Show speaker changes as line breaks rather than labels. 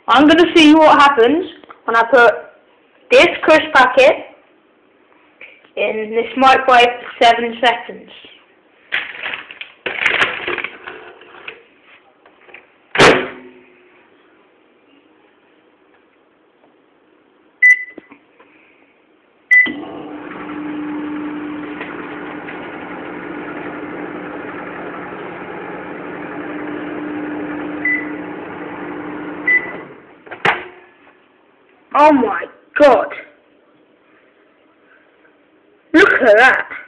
I'm going to see what happens when I put this crisp packet in this microwave for 7 seconds. Oh my god! Look at that!